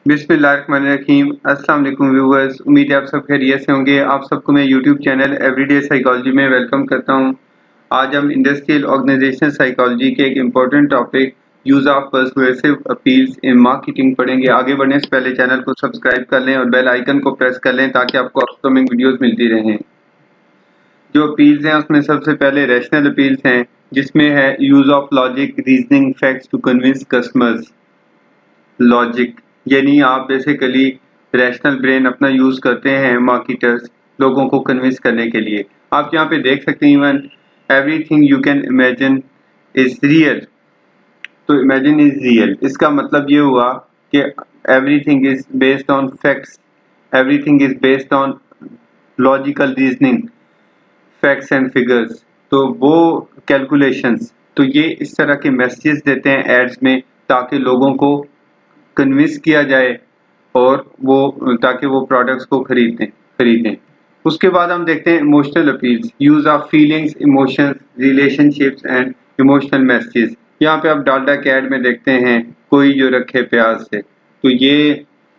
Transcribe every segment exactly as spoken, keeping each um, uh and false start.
बिस्मिल्लाहिर्रहमानिर्रहीम। अस्सलाम वालेकुम व्यूअर्स, उम्मीद है आप सब खैरियत से होंगे। आप सबको मैं यूट्यूब चैनल एवरीडे साइकोलॉजी में वेलकम करता हूं। आज हम इंडस्ट्रियल ऑर्गेनाइजेशन साइकोलॉजी के एक important topic use of persuasive appeals in marketing पढ़ेंगे। आगे बढ़ने से पहले चैनल को सब्सक्राइब कर लें और बेल आइकन को प्रेस कर लें ताकि आपको अपकमिंग वीडियोस मिलती रहें। जो अपील्स हैं उसमें सबसे पहले रैशनल अपील्स हैं, जिसमें है use of logic, reasoning, facts to convince customers. Logic यानी आप बेसिकली रैशनल ब्रेन अपना यूज करते हैं मार्केटर्स लोगों को कन्विंस करने के लिए। आप यहाँ पे देख सकते हैं even everything you can imagine is real. तो इमेजिन इज रियल, इसका मतलब ये हुआ कि everything is based on facts, everything is based on logical reasoning, facts and figures. तो वो कैलकुलेशंस, तो ये इस तरह के मैसेजेस देते हैं एड्स में ताकि लोगों को कन्विंस किया जाए और वो ताकि वो प्रोडक्ट्स को खरीदें खरीदें उसके बाद हम देखते हैं emotional appeals, use of feelings, emotions, relationships and emotional messages. यहाँ पे आप डालडा के ऐड में देखते हैं कोई जो रखे प्यार से। तो ये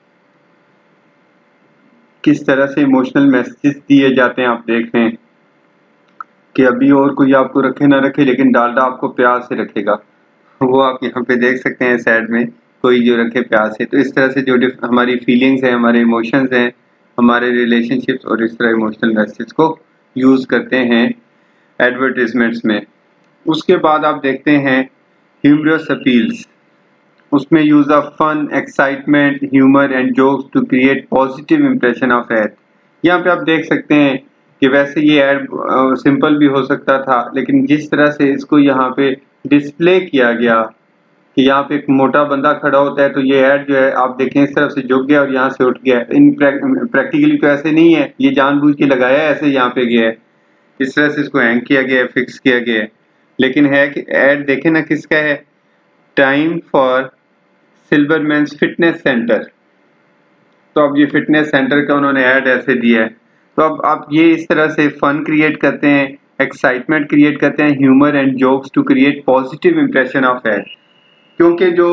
किस तरह से इमोशनल मैसेजेस दिए जाते हैं आप देख रहे हैं कि अभी और कोई आपको रखे ना रखे लेकिन डालडा आपको प्यार से रखेगा। वो आप यहाँ पे देख सकते हैं साइड में कोई जो रखे प्यार से। तो इस तरह से जो हमारी फीलिंग्स हैं, हमारे इमोशंस हैं, हमारे रिलेशनशिप्स और इस तरह इमोशनल मैसेज को यूज़ करते हैं एडवर्टीजमेंट्स में। उसके बाद आप देखते हैं ह्यूमरस अपील्स, उसमें use of fun, excitement, humour and jokes to create positive impression of ad. यहाँ पे आप देख सकते हैं कि वैसे ये एड सिंपल भी हो सकता था, लेकिन जिस तरह से इसको यहाँ पे डिस्प्ले किया गया कि यहाँ पे एक मोटा बंदा खड़ा होता है, तो ये ऐड जो है आप देखें इस तरफ से झुक गया और यहाँ से उठ गया। इन प्रैक्टिकली तो ऐसे नहीं है, ये जानबूझ के लगाया है, ऐसे यहाँ पे गया है, इस तरह से इसको हैंग किया गया है, फिक्स किया गया है। लेकिन है कि ऐड देखें ना किसका है, time for Silverman's fitness centre. तो अब ये फिटनेस सेंटर का उन्होंने ऐड ऐसे दिया है। तो अब आप ये इस तरह से फन क्रिएट करते हैं, एक्साइटमेंट क्रिएट करते हैं, humour and jokes to create positive impression of ad. क्योंकि जो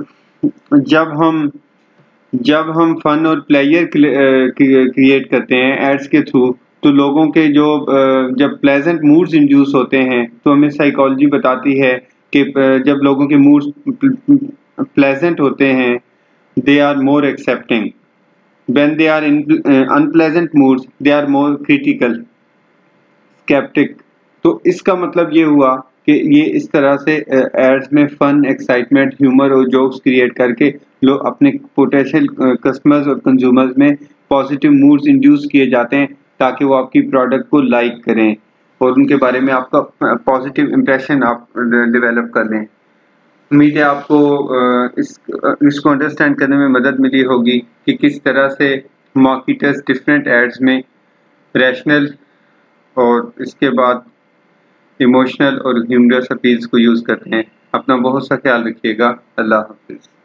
जब हम जब हम फन और प्लेयर क्रिएट करते हैं एड्स के थ्रू, तो लोगों के जो जब प्लेजेंट मूड्स इंड्यूस होते हैं, तो हमें साइकोलॉजी बताती है कि जब लोगों के मूड्स प्लेजेंट होते हैं they are more accepting, when they are in unpleasant moods they are more critical, sceptic. तो इसका मतलब ये हुआ कि ये इस तरह से एड्स में फन, एक्साइटमेंट, ह्यूमर और जोक्स क्रिएट करके लोग अपने पोटेंशियल कस्टमर्स और कंज्यूमर्स में पॉजिटिव मूड्स इंड्यूस किए जाते हैं ताकि वो आपकी प्रोडक्ट को लाइक करें और उनके बारे में आपका पॉजिटिव इम्प्रेशन आप डेवलप कर लें। उम्मीद है आपको इस इसको अंडरस्टैंड करने में मदद मिली होगी कि किस तरह से मार्केटर्स डिफरेंट एड्स में रैशनल और इसके बाद इमोशनल और ह्यूमरस अपील्स को यूज़ करते हैं। अपना बहुत सा ख्याल रखिएगा। अल्लाह हाफिज़।